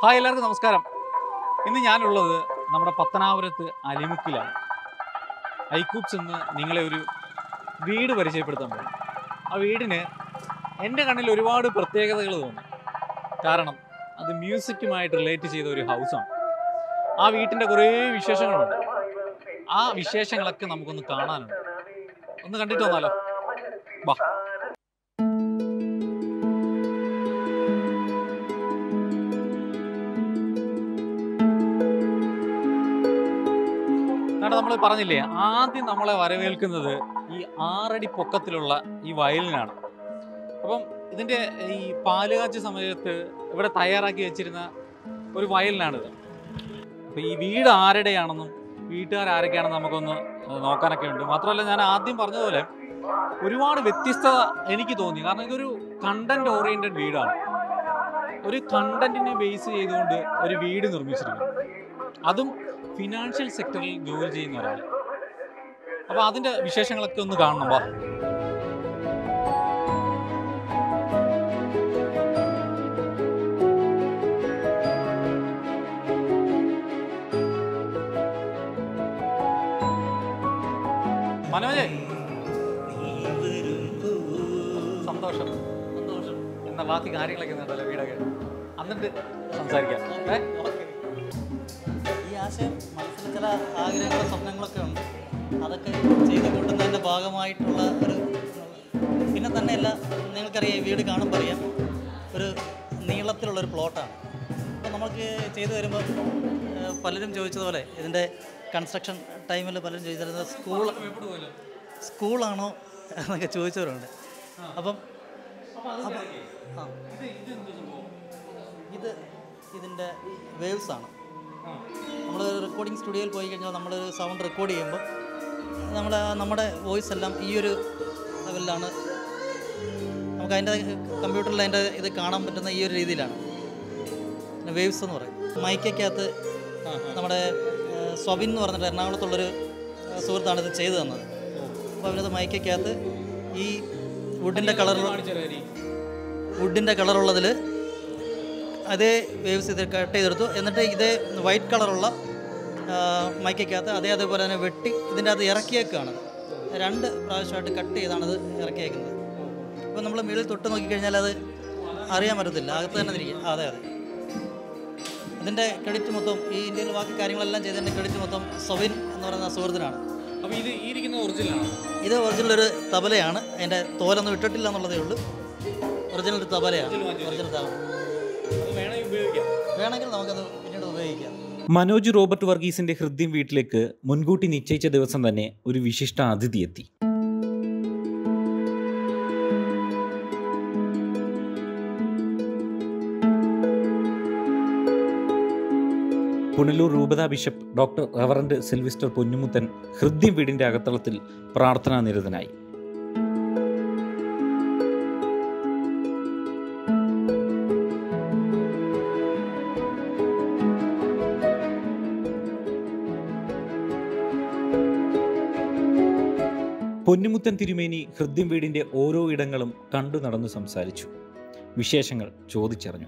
Hi എല്ലാവർക്കും നമസ്കാരം. ഇന്ന് ഞാനുള്ളത് നമ്മുടെ പത്തനാപുരത്ത് അലിമുക്കിലാണ്. ഐക്കൂപ്സ് എന്ന് നിങ്ങളെ ഒരു വീട് പരിചയപ്പെടുത്താൻ പോകും. ആ വീടിന് എൻ്റെ കണ്ണിൽ ഒരുപാട് പ്രത്യേകതകൾ തോന്നി. കാരണം അത് മ്യൂസിക്കുമായിട്ട് റിലേറ്റ് ചെയ്ത ഒരു ഹൗസാണ്. ആ വീട്ടിൻ്റെ കുറേ വിശേഷങ്ങളുണ്ട്. ആ വിശേഷങ്ങളൊക്കെ നമുക്കൊന്ന് കാണാനുണ്ട്. ഒന്ന് കണ്ടിട്ട് വന്നാലോ? വാ. നമ്മൾ പറഞ്ഞില്ലേ, ആദ്യം നമ്മളെ വരവേൽക്കുന്നത് ഈ 6 അടി പൊക്കത്തിലുള്ള ഈ വയലിനാണ്. അപ്പം ഇതിൻ്റെ ഈ പാലുകാച്ച സമയത്ത് ഇവിടെ തയ്യാറാക്കി വെച്ചിരുന്ന ഒരു വയലിനാണിത്. അപ്പോൾ ഈ വീട് ആരുടെയാണെന്നും വീട്ടുകാരൊക്കെയാണെന്നും നമുക്കൊന്ന് നോക്കാനൊക്കെ ഉണ്ട്. മാത്രമല്ല, ഞാൻ ആദ്യം പറഞ്ഞതുപോലെ ഒരുപാട് വ്യത്യസ്തത എനിക്ക് തോന്നി. കാരണം ഇതൊരു കണ്ടന്റ് ഓറിയന്റഡ് വീടാണ്. ഒരു കണ്ടന്റിനെ ബേസ് ചെയ്തുകൊണ്ട് ഒരു വീട് നിർമ്മിച്ചിരിക്കുന്നു, അതും ഫിനാൻഷ്യൽ സെക്ടറിൽ ജോലി ചെയ്യുന്ന ഒരാൾ. അപ്പോൾ അതിൻ്റെ വിശേഷങ്ങളൊക്കെ ഒന്ന് കാണണം. വാ. മനോജേ, സന്തോഷം സന്തോഷം. എന്നാ ബാക്കി കാര്യങ്ങളൊക്കെ ഉണ്ടല്ലോ വീടൊക്കെ, എന്നിട്ട് സംസാരിക്കാം. ഈ ആശയം മനസ്സിൽ ചില ആഗ്രഹങ്ങളും സ്വപ്നങ്ങളൊക്കെ ഉണ്ട്. അതൊക്കെ ചെയ്ത് കൂട്ടുന്നതിൻ്റെ ഭാഗമായിട്ടുള്ള ഒരു പിന്നെ തന്നെയല്ല, നിങ്ങൾക്കറിയാം, ഈ വീട് കാണുമ്പോൾ അറിയാം, ഒരു നീളത്തിലുള്ളൊരു പ്ലോട്ടാണ്. അപ്പോൾ നമുക്ക് ചെയ്തു വരുമ്പോൾ പലരും ചോദിച്ചതുപോലെ ഇതിൻ്റെ കൺസ്ട്രക്ഷൻ ടൈമിൽ പലരും ചോദിച്ചിരുന്നത് സ്കൂളാണോ എന്നൊക്കെ ചോദിച്ചവരുണ്ട്. അപ്പം ഇതിൻ്റെ വേവ്സാണ്. നമ്മൾ റെക്കോർഡിംഗ് സ്റ്റുഡിയോയിൽ പോയി കഴിഞ്ഞാൽ നമ്മളൊരു സൗണ്ട് റെക്കോർഡ് ചെയ്യുമ്പോൾ നമ്മുടെ വോയിസ് എല്ലാം ഈ ഒരു ലെവലിലാണ്. നമുക്ക് അതിൻ്റെ കമ്പ്യൂട്ടറിൽ അതിൻ്റെ ഇത് കാണാൻ പറ്റുന്ന ഈ ഒരു രീതിയിലാണ്. പിന്നെ വേവ്സ് എന്ന് പറയും. മൈക്കകത്ത് നമ്മുടെ സ്വബിൻ എന്ന് പറഞ്ഞിട്ട് എറണാകുളത്തുള്ളൊരു സുഹൃത്താണ് ഇത് ചെയ്തു തന്നത്. അപ്പോൾ അവരത് മൈക്കകത്ത് ഈ വുഡിൻ്റെ കളറുള്ളതിൽ അതേ വേവ്സ് ഇത് കട്ട് ചെയ്തെടുത്തു. എന്നിട്ട് ഇതേ വൈറ്റ് കളറുള്ള മൈക്കകത്ത് അതേപോലെ തന്നെ വെട്ടി ഇതിൻ്റെ അത് ഇറക്കിയേക്കാണ്. 2 പ്രാവശ്യമായിട്ട് കട്ട് ചെയ്താണത് ഇറക്കിയേക്കുന്നത്. അപ്പോൾ നമ്മൾ മുകളിൽ തൊട്ട് നോക്കിക്കഴിഞ്ഞാൽ അത് അറിയാൻ പറ്റത്തില്ല, അകത്ത് തന്നെ തിരിക്കുക. അതെ. ഇതിൻ്റെ ക്രെഡിറ്റ് മൊത്തം ഈ ഇന്ത്യയിൽ ബാക്കി കാര്യങ്ങളെല്ലാം ചെയ്തതിൻ്റെ ക്രെഡിറ്റ് മൊത്തം സൊബിൻ എന്ന് പറയുന്ന സുഹൃത്തിനാണ്. അപ്പോൾ ഇത് ഒറിജിനലാണ്. ഇത് ഒറിജിനൽ ഒരു തബലയാണ്. അതിൻ്റെ തോലൊന്നും ഇട്ടിട്ടില്ല എന്നുള്ളതേ ഉള്ളൂ. ഒറിജിനൽ ഒരു തബലയാണ്. ഒറിജിനൽ തബല വേണമെങ്കിൽ നമുക്കത് പിന്നീട് ഉപയോഗിക്കാം. മനോജ് റോബർട്ട് വർഗീസിന്റെ ഹൃദ്യം വീട്ടിലേക്ക് മുൻകൂട്ടി നിശ്ചയിച്ച ദിവസം തന്നെ ഒരു വിശിഷ്ട അതിഥി എത്തി. പുനലൂർ രൂപത bishop doctor reverend Silvester Ponnumuthan ഹൃദ്യം വീടിന്റെ അകത്തളത്തിൽ പ്രാർത്ഥനാ നിരതനായി. പൊന്നുമുത്തൻ തിരുമേനി ഹൃദ്യം വീടിന്റെ ഓരോ ഇടങ്ങളും കണ്ടു നടന്നു സംസാരിച്ചു. വിശേഷങ്ങൾ ചോദിച്ചറിഞ്ഞു.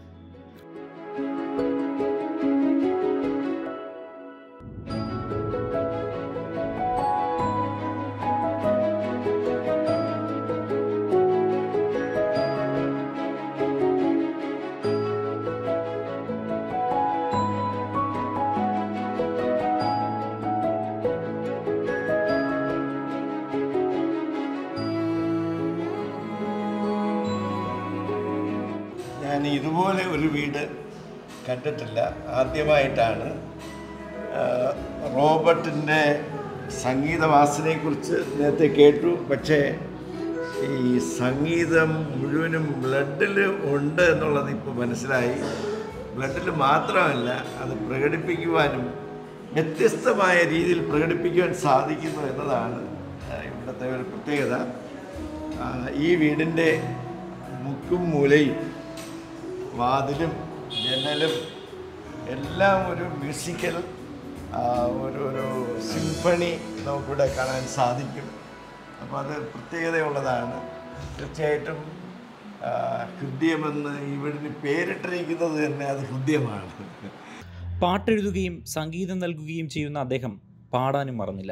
ഞാൻ ഇതുപോലെ ഒരു വീട് കണ്ടിട്ടില്ല, ആദ്യമായിട്ടാണ്. റോബർട്ടിൻ്റെ സംഗീതവാസനയെക്കുറിച്ച് നേരത്തെ കേട്ടു. പക്ഷേ ഈ സംഗീതം മുഴുവനും ബ്ലഡിൽ ഉണ്ട് എന്നുള്ളത് ഇപ്പോൾ മനസ്സിലായി. ബ്ലഡിൽ മാത്രമല്ല, അത് പ്രകടിപ്പിക്കുവാനും വ്യത്യസ്തമായ രീതിയിൽ പ്രകടിപ്പിക്കുവാൻ സാധിക്കുന്നു എന്നതാണ് ഇവിടുത്തെ ഒരു പ്രത്യേകത. ഈ വീടിൻ്റെ മുക്കും മൂലയും വാതിലും ജനലും എല്ലാം ഒരു മ്യൂസിക്കൽ ഒരു സിംഫണി നമുക്കിവിടെ കാണാൻ സാധിക്കും. അപ്പോൾ അത് പ്രത്യേകതയുള്ളതാണ്. തീർച്ചയായിട്ടും ഹൃദയമെന്ന് ഇവിടുന്ന് പേരിട്ടിരിക്കുന്നത് തന്നെ അത് ഹൃദയമാണ്. പാട്ടെഴുതുകയും സംഗീതം നൽകുകയും ചെയ്യുന്ന അദ്ദേഹം പാടാനും മറന്നില്ല.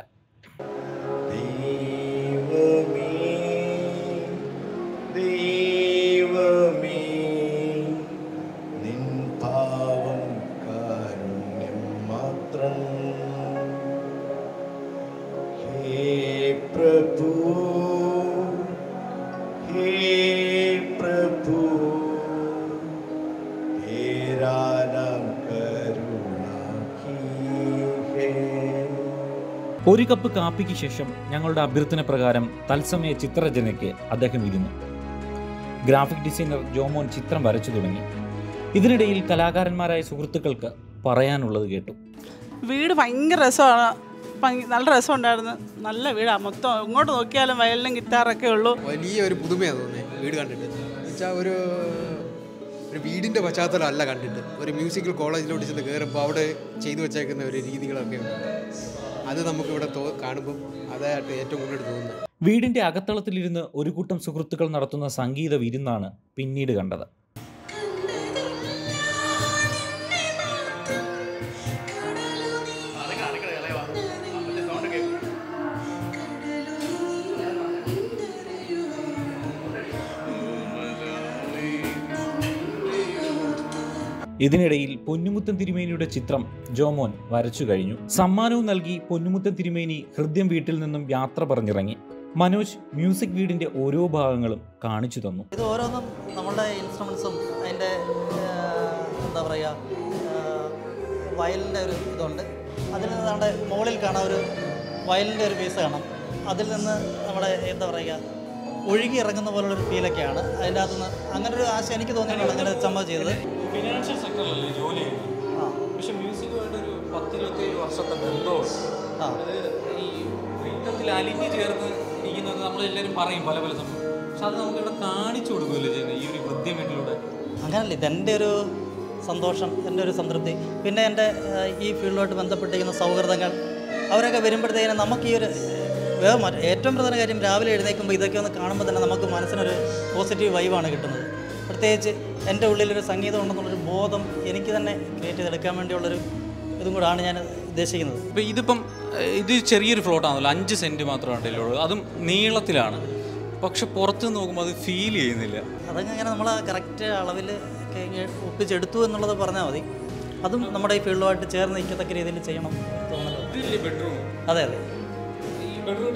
ദൈവമേ ദൈവമേ നിൻ പാവം കാരുണ്യം മാത്രം. ഹേ പ്രഭു ഹേ പ്രഭു ഹേരാനാം കരുണ ഹേ. ഒരു കപ്പ് കാപ്പിക്ക് ശേഷം ഞങ്ങളുടെ അഭ്യർത്ഥന പ്രകാരം തത്സമയ ചിത്രരചനയ്ക്ക് അദ്ദേഹം ഇരുന്നു. ഗ്രാഫിക് ഡിസൈനർ ജോമോൻ ചിത്രം വരച്ചു തുടങ്ങി. ഇതിനിടയിൽ കലാകാരന്മാരായ സുഹൃത്തുക്കൾക്ക് പറയാനുള്ളത് കേട്ടു. വീട് ഭയങ്കര രസമാണ്, നല്ല രസമുണ്ടായിരുന്നു. നല്ല വീടാണ്, മൊത്തം ഇങ്ങോട്ട് നോക്കിയാലും വയലിനും ഗിറ്റാറൊക്കെ ഉള്ളൂ. വലിയൊരു പുതുമയാണ് തോന്നുന്നത് വീട് കണ്ടിട്ട്. എന്നുവെച്ചാൽ ഒരു വീടിൻ്റെ പശ്ചാത്തലം അല്ല കണ്ടിട്ട്, ഒരു മ്യൂസിക്കൽ കോളേജിലോട്ട് ചെന്ന് കയറുമ്പോൾ അവിടെ ചെയ്തു വെച്ചേക്കുന്ന ഒരു രീതികളൊക്കെ ഉണ്ട്. അത് നമുക്കിവിടെ കാണുമ്പം അതായിട്ട് ഏറ്റവും കൂടുതൽ തോന്നുന്നത്. വീടിന്റെ അകത്തളത്തിലിരുന്ന് ഒരു കൂട്ടം സുഹൃത്തുക്കൾ നടത്തുന്ന സംഗീത വിരുന്നാണ് പിന്നീട് കണ്ടത്. ഇതിനിടയിൽ പൊന്നുമുത്തൻ തിരുമേനിയുടെ ചിത്രം ജോമോൻ വരച്ചു കഴിഞ്ഞു. സമ്മാനവും നൽകി പൊന്നുമുത്തൻ തിരുമേനി ഹൃദയം വീട്ടിൽ നിന്നും യാത്ര പറഞ്ഞിറങ്ങി. മനോജ് മ്യൂസിക് വീടിന്റെ ഓരോ ഭാഗങ്ങളും കാണിച്ചു തന്നു. ഇത് ഓരോന്നും നമ്മളുടെ ഇൻസ്ട്രുമെൻസും അതിൻ്റെ എന്താ പറയുക വയലിൻ്റെ ഒരു ഇതുണ്ട്. അതിൽ നിന്ന് നമ്മുടെ മുകളിൽ കാണാൻ ഒരു വയലിൻ്റെ ഒരു പീസ് കാണാം. അതിൽ നിന്ന് നമ്മുടെ എന്താ പറയുക ഒഴുകി ഇറങ്ങുന്ന പോലുള്ളൊരു ഫീലൊക്കെയാണ് അതിൻ്റെ അകത്തുനിന്ന്. അങ്ങനെ ഒരു ആശയം എനിക്ക് തോന്നിയിട്ടുണ്ട് അങ്ങനെ ചമ്മ ചെയ്തത്. ഫിനാൻഷ്യൽ സെക്ടറിലല്ലേ ജോലി ചെയ്യുന്നത്, പക്ഷെ മ്യൂസിക്കുമായിട്ട് ഒരു 10-27 വർഷത്തെ ബന്ധമുണ്ട്. അത് ഈ രക്തത്തിൽ അലിഞ്ഞ് ചേർന്ന് ഇരിക്കുന്നത് നമ്മളെല്ലാവരും പറയും പല പല സമയം, പക്ഷെ അത് നമുക്കിവിടെ കാണിച്ചു കൊടുക്കുകയല്ലേ ചെയ്യുന്നത് ഈ ഒരു ഹൃദയം വീട്ടിലൂടെ. അങ്ങനല്ലേ ഇതെൻ്റെ ഒരു സന്തോഷം, എൻ്റെ ഒരു സംതൃപ്തി. പിന്നെ എൻ്റെ ഈ ഫീൽഡുമായിട്ട് ബന്ധപ്പെട്ടിരിക്കുന്ന സൗഹൃദങ്ങൾ അവരൊക്കെ വരുമ്പോഴത്തേക്കിനും നമുക്ക് ഈ ഒരു ഏറ്റവും പ്രധാന കാര്യം രാവിലെ എഴുന്നേൽക്കുമ്പോൾ ഇതൊക്കെ ഒന്ന് കാണുമ്പോൾ തന്നെ നമുക്ക് മനസ്സിനൊരു പോസിറ്റീവ് വൈബാണ് കിട്ടുന്നത്. പ്രത്യേകിച്ച് എൻ്റെ ഉള്ളിലൊരു സംഗീതം ഉണ്ടെന്നുള്ളൊരു ബോധം എനിക്ക് തന്നെ ക്രിയേറ്റ് ചെയ്തെടുക്കാൻ വേണ്ടിയുള്ളൊരു ഇതും കൂടാണ് ഞാൻ ഉദ്ദേശിക്കുന്നത്. ഇപ്പോൾ ഇത് ചെറിയൊരു ഫ്ലോട്ടാണല്ലോ, 5 സെൻറ്റ് മാത്രമാണ് ഉള്ളൂ, അതും നീളത്തിലാണ്. പക്ഷെ പുറത്ത് നോക്കുമ്പോൾ അത് ഫീൽ ചെയ്യുന്നില്ല. അതൊക്കെ അങ്ങനെ നമ്മൾ കറക്റ്റ് അളവിൽ ഒപ്പിച്ചെടുത്തു എന്നുള്ളത് പറഞ്ഞാൽ മതി. അതും നമ്മുടെ ഈ ഫീൽഡുമായിട്ട് ചേർന്ന് നിൽക്കത്തക്ക രീതിയിൽ ചെയ്യണം തോന്നുന്നത്. ബെഡ്റൂം, അതെ അതെ. ഈ ബെഡ്റൂമിൻ്റെ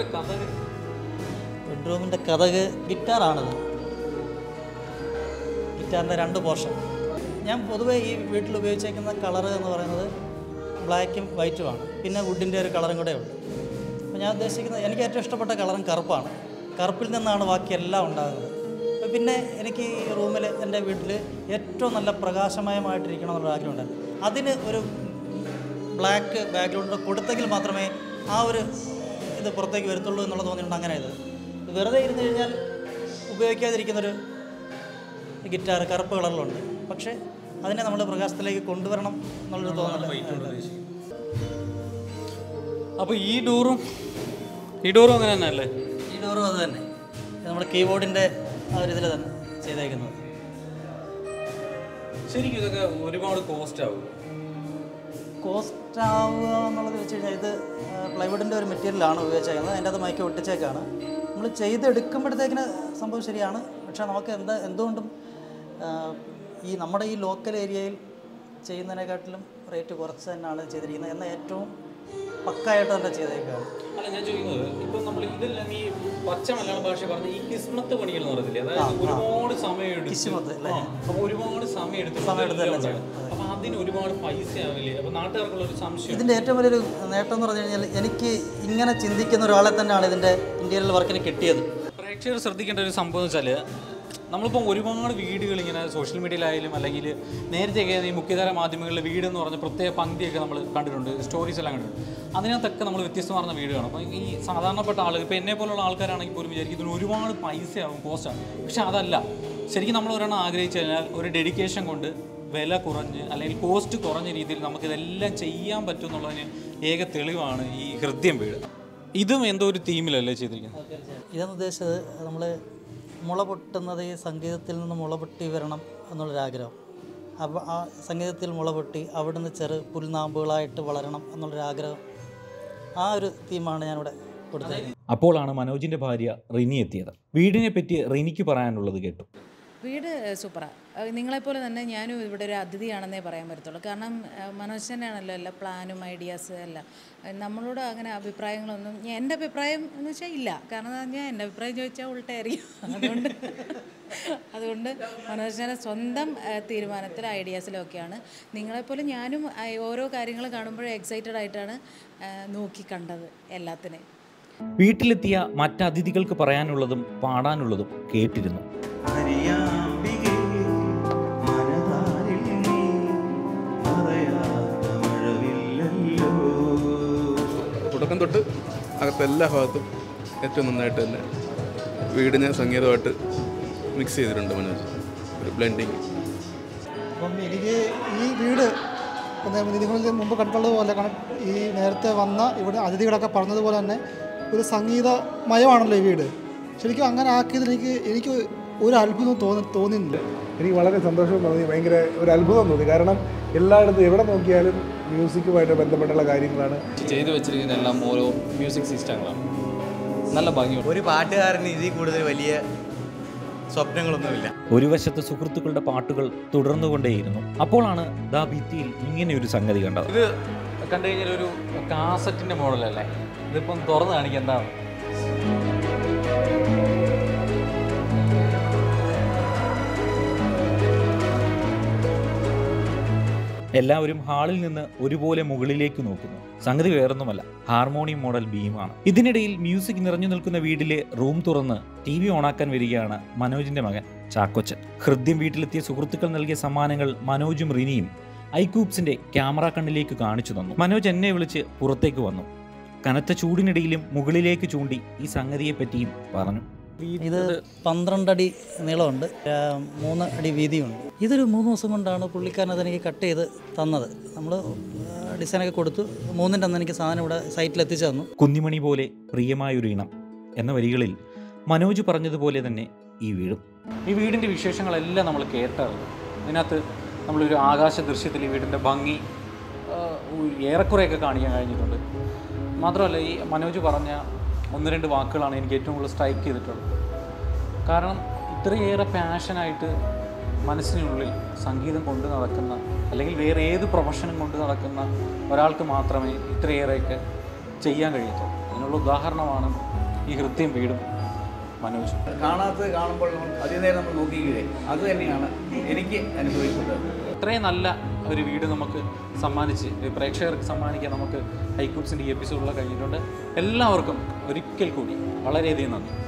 കഥക് ഗിറ്റാറാണിത്. ഗിറ്റാറിൻ്റെ 2 പോർഷൻ. ഞാൻ പൊതുവേ ഈ വീട്ടിൽ ഉപയോഗിച്ചേക്കുന്ന കളറ് എന്ന് പറയുന്നത് ബ്ലാക്കും വൈറ്റുമാണ്. പിന്നെ വുഡിൻ്റെ ഒരു കളറും കൂടെ ഉണ്ട്. അപ്പോൾ ഞാൻ ഉദ്ദേശിക്കുന്നത് എനിക്ക് ഏറ്റവും ഇഷ്ടപ്പെട്ട കളറും കറുപ്പാണ്. കറുപ്പിൽ നിന്നാണ് ബാക്കിയെല്ലാം ഉണ്ടാകുന്നത്. പിന്നെ എനിക്ക് ഈ റൂമിൽ എൻ്റെ വീട്ടിൽ ഏറ്റവും നല്ല പ്രകാശമയമായിട്ടിരിക്കണം എന്നുള്ള ആഗ്രഹമുണ്ടായിരുന്നു. അതിന് ഒരു ബ്ലാക്ക് ബാക്ക്ഗ്രൗണ്ട് കൊടുത്തെങ്കിൽ മാത്രമേ ആ ഒരു ഇത് പുറത്തേക്ക് വരത്തുള്ളൂ എന്നുള്ളത് തോന്നിയിട്ടുണ്ട്. അങ്ങനെ ഇത് വെറുതെ ഇരുന്ന് കഴിഞ്ഞാൽ ഉപയോഗിക്കാതിരിക്കുന്നൊരു ഗിറ്റാർ കറുപ്പ് കളറിലുണ്ട്, പക്ഷേ അതിനെ നമ്മൾ പ്രകാശത്തിലേക്ക് കൊണ്ടുവരണം എന്നുള്ളൊരു തോന്നൽ. അപ്പോൾ ഈ ഡോറും അങ്ങനെ തന്നെ അല്ലേ? ഈ ഡോറും അത് തന്നെ നമ്മുടെ കീബോർഡിൻ്റെ ആ ഒരു ഇതിൽ തന്നെ ചെയ്തേക്കുന്നത്. ശരിക്കും ഇതൊക്കെ ഒരുപാട് കോസ്റ്റ് ആവുക എന്നുള്ളത് വെച്ച് കഴിഞ്ഞാൽ ഇത് പ്ലൈവുഡിൻ്റെ ഒരു മെറ്റീരിയലാണ് ഉപയോഗിച്ചേക്കുന്നത്. അതിൻ്റെ അത് മൈക്ക് ഒട്ടിച്ചേക്കാണ്. നമ്മൾ ചെയ്തെടുക്കുമ്പോഴത്തേക്കിന് സംഭവം ശരിയാണ്, പക്ഷേ നമുക്ക് എന്തുകൊണ്ടും ഈ നമ്മുടെ ഈ ലോക്കൽ ഏരിയയിൽ ചെയ്യുന്നതിനെക്കാട്ടിലും റേറ്റ് കുറച്ച് തന്നെയാണ് ചെയ്തിരിക്കുന്നത്. എന്നാൽ ഏറ്റവും പക്കായിട്ട് തന്നെ ചെയ്തേക്കാണ്. അല്ല, ഞാൻ ചോദിക്കുന്നത് ഇപ്പം നമ്മൾ ഇതെല്ലാം ഈ പച്ച മലയാള ഭാഷ പറഞ്ഞ ഈ കിസ്മത്ത് പണികൾ എന്ന് പറയത്തില്ലേ, അതായത് ഒരുപാട് സമയം എടുത്ത് അപ്പോൾ ഒരുപാട് സമയം എടുത്ത് അപ്പോൾ അതിന് ഒരുപാട് പൈസ ആവില്ലേ? അപ്പോൾ നാട്ടുകാർക്കുള്ള ഒരു സംശയം. ഇതിൻ്റെ ഏറ്റവും വലിയൊരു നേട്ടം എന്ന് പറഞ്ഞു കഴിഞ്ഞാൽ എനിക്ക് ഇങ്ങനെ ചിന്തിക്കുന്ന ഒരാളെ തന്നെയാണ് ഇതിൻ്റെ ഇന്റീരിയർ വർക്കിന് കിട്ടിയത്. പ്രേക്ഷകർ ശ്രദ്ധിക്കേണ്ട ഒരു സംഭവം എന്ന് വെച്ചാൽ നമ്മളിപ്പോൾ ഒരുപാട് വീടുകൾ ഇങ്ങനെ സോഷ്യൽ മീഡിയയിലായാലും അല്ലെങ്കിൽ നേരത്തെയൊക്കെ ഈ മുഖ്യധാര മാധ്യമങ്ങളിലെ വീടെന്ന് പറഞ്ഞ പ്രത്യേക പങ്ക്തിയൊക്കെ നമ്മൾ കണ്ടിട്ടുണ്ട്, സ്റ്റോറീസ് എല്ലാം കണ്ടിട്ടുണ്ട്. അതിനകത്തൊക്കെ നമ്മൾ വ്യത്യസ്തമാർന്ന വീടുകളാണ്. അപ്പോൾ ഈ സാധാരണപ്പെട്ട ആളുകൾ ഇപ്പോൾ എന്നെ പോലുള്ള ആൾക്കാരാണെങ്കിൽ പോലും വിചാരിക്കും ഇതിന് ഒരുപാട് പൈസയാകും, കോസ്റ്റാണ്. പക്ഷെ അതല്ല. ശരിക്കും നമ്മൾ ഒരെണ്ണം ആഗ്രഹിച്ചു കഴിഞ്ഞാൽ ഒരു ഡെഡിക്കേഷൻ കൊണ്ട് വില കുറഞ്ഞ് അല്ലെങ്കിൽ കോസ്റ്റ് കുറഞ്ഞ രീതിയിൽ നമുക്കിതെല്ലാം ചെയ്യാൻ പറ്റും എന്നുള്ളതിന് ഏക തെളിവാണ് ഈ ഹൃദയം വീട്. ഇതും എന്തോ ഒരു തീമിലല്ലേ ചെയ്തിരിക്കുന്നത്? ഇതെന്ന് ഉദ്ദേശിച്ചത് നമ്മൾ മുള പൊട്ടുന്നത് ഈ സംഗീതത്തിൽ നിന്ന് മുള പൊട്ടി വരണം എന്നുള്ളൊരാഗ്രഹം. അപ്പോൾ ആ സംഗീതത്തിൽ മുള പൊട്ടി അവിടുന്ന് പുൽനാമ്പുകളായിട്ട് വളരണം എന്നുള്ളൊരാഗ്രഹം. ആ ഒരു തീമാണ് ഞാനിവിടെ കൊടുത്തത്. അപ്പോഴാണ് മനോജിൻ്റെ ഭാര്യ റിനി എത്തിയത്. വീടിനെ പറ്റി റിനിക്ക് പറയാനുള്ളത് കേട്ടു. വീട് സൂപ്പറാണ്. നിങ്ങളെപ്പോലെ തന്നെ ഞാനും ഇവിടെ ഒരു അതിഥിയാണെന്നേ പറയാൻ പറ്റത്തുള്ളൂ. കാരണം മനോജ് തന്നെയാണല്ലോ എല്ലാ പ്ലാനും ഐഡിയാസ് എല്ലാം. നമ്മളോട് അങ്ങനെ അഭിപ്രായങ്ങളൊന്നും എൻ്റെ അഭിപ്രായം എന്ന് വെച്ചാൽ ഇല്ല. കാരണം ഞാൻ എൻ്റെ അഭിപ്രായം ചോദിച്ചാൽ ഉൾട്ടായിരിക്കും. അതുകൊണ്ട് മനോജിനെ സ്വന്തം തീരുമാനത്തിൽ ഐഡിയാസിലൊക്കെയാണ്. നിങ്ങളെപ്പോലെ ഞാനും ഓരോ കാര്യങ്ങൾ കാണുമ്പോഴും എക്സൈറ്റഡ് ആയിട്ടാണ് നോക്കി കണ്ടത് എല്ലാത്തിനെയും. വീട്ടിലെത്തിയ മറ്റതിഥികൾക്ക് പറയാനുള്ളതും പാടാനുള്ളതും കേട്ടിരുന്നു. തുടക്കം തൊട്ട് അകത്തെ എല്ലാ ഭാഗത്തും ഏറ്റവും നന്നായിട്ട് തന്നെ വീടിനെ സംഗീതമായിട്ട് മിക്സ് ചെയ്തിട്ടുണ്ട് മനോജ്. ഒരു ബ്ലെൻഡിങ്. അപ്പം എനിക്ക് ഈ വീട് നിങ്ങൾ മുമ്പ് കണ്ടുള്ളതുപോലെ ഈ നേരത്തെ വന്ന ഇവിടെ അതിഥികളൊക്കെ പറഞ്ഞതുപോലെ തന്നെ ഒരു സംഗീതമയമാണല്ലോ ഈ വീട്. ശരിക്കും അങ്ങനെ ആക്കിയതിൽ എനിക്ക് ഒരു അത്ഭുതം തോന്നുന്നില്ല. എനിക്ക് വളരെ സന്തോഷം തോന്നി, ഭയങ്കര ഒരു അത്ഭുതം തോന്നി. കാരണം എല്ലായിടത്തും എവിടെ നോക്കിയാലും മ്യൂസിക്കുമായിട്ട് ബന്ധപ്പെട്ടുള്ള കാര്യങ്ങളാണ് ചെയ്തു വെച്ചിരിക്കുന്ന. എല്ലാം ഓരോ മ്യൂസിക് സിസ്റ്റങ്ങളാണ്. നല്ല ഭംഗിയുണ്ട്. ഒരു പാട്ടുകാരന് ഇതിൽ കൂടുതൽ വലിയ സ്വപ്നങ്ങളൊന്നുമില്ല. ഒരു വശത്ത് സുഹൃത്തുക്കളുടെ പാട്ടുകൾ തുടർന്നുകൊണ്ടേയിരുന്നു. അപ്പോഴാണ് ദാ ഭിത്തിയിൽ ഇങ്ങനെ ഒരു സംഗതി കണ്ടത്. ഇത് കണ്ടു കഴിഞ്ഞാൽ ഒരു കാസറ്റിൻ്റെ മോഡലല്ലേ? ഇതിപ്പം തുറന്ന് കാണിക്കുക എന്താണ്. എല്ലാവരും ഹാളിൽ നിന്ന് ഒരുപോലെ മുകളിലേക്ക് നോക്കുന്നു. സംഗതി വേറൊന്നുമല്ല, ഹാർമോണിയം മോഡൽ ബീമാണ്. ഇതിനിടയിൽ മ്യൂസിക് നിറഞ്ഞു നിൽക്കുന്ന വീട്ടിലെ റൂം തുറന്ന് TV ഓണാക്കാൻ വരികയാണ് മനോജിന്റെ മകൻ ചാക്കോച്ചൻ. ഹൃദ്യം വീട്ടിലെത്തിയ സുഹൃത്തുക്കൾ നൽകിയ സമ്മാനങ്ങൾ മനോജും റിനിയും ഐക്യൂബ്സിന്റെ ക്യാമറ കണ്ണിലേക്ക് കാണിച്ചു തന്നു. മനോജ് എന്നെ വിളിച്ച് പുറത്തേക്ക് വന്നു. കനത്ത ചൂടിനിടയിലും മുകളിലേക്ക് ചൂണ്ടി ഈ സംഗതിയെപ്പറ്റിയും പറഞ്ഞു. ഇത് 12 അടി നീളമുണ്ട്, 3 അടി വീതിയുണ്ട്. ഇതൊരു 3 ദിവസം കൊണ്ടാണ് പുള്ളിക്കാരൻ അതെനിക്ക് കട്ട് ചെയ്ത് തന്നത്. നമ്മൾ ഡിസൈനൊക്കെ കൊടുത്തു. 3ൻ്റെ അന്ന് എനിക്ക് സാധനം ഇവിടെ സൈറ്റിൽ എത്തിച്ചു തന്നു. കുഞ്ഞിമണി പോലെ പ്രിയമായൊരു ഇണം എന്ന വരികളിൽ മനോജ് പറഞ്ഞതുപോലെ തന്നെ ഈ വീടും. ഈ വീടിൻ്റെ വിശേഷങ്ങളെല്ലാം നമ്മൾ കേട്ടറിഞ്ഞു. ഇതിനകത്ത് നമ്മളൊരു ആകാശ ദൃശ്യത്തിൽ ഈ വീടിൻ്റെ ഭംഗി ഏറെക്കുറെയൊക്കെ കാണിക്കാൻ കഴിഞ്ഞിട്ടുണ്ട്. മാത്രമല്ല, ഈ മനോജ് പറഞ്ഞ 1-2 വാക്കുകളാണ് എനിക്ക് ഏറ്റവും കൂടുതൽ സ്ട്രൈക്ക് ചെയ്തിട്ടുള്ളത്. കാരണം ഇത്രയേറെ പാഷനായിട്ട് മനസ്സിനുള്ളിൽ സംഗീതം കൊണ്ട് നടക്കുന്ന, അല്ലെങ്കിൽ വേറെ ഏത് പ്രൊഫഷനും കൊണ്ട് നടക്കുന്ന ഒരാൾക്ക് മാത്രമേ ഇത്രയേറെയൊക്കെ ചെയ്യാൻ കഴിയത്തുള്ളൂ. അതിനുള്ള ഉദാഹരണമാണ് ഈ ഹൃദ്യം വീടും മനോജ്. കാണാത്തത് കാണുമ്പോൾ അതിനേരം നമ്മൾ നോക്കിയില്ലേ, അത് തന്നെയാണ് എനിക്ക് അനുഭവിക്കുന്നത്. ഇത്രയും നല്ല ഒരു വീട് നമുക്ക് സമ്മാനിച്ച് പ്രേക്ഷകർക്ക് സമ്മാനിക്കാൻ നമുക്ക് ഐക്യൂബ്സിൻ്റെ ഈ എപ്പിസോഡിൽ കഴിഞ്ഞിട്ടുണ്ട്. എല്ലാവർക്കും ഒരിക്കൽ കൂടി വളരെയധികം നന്ദി.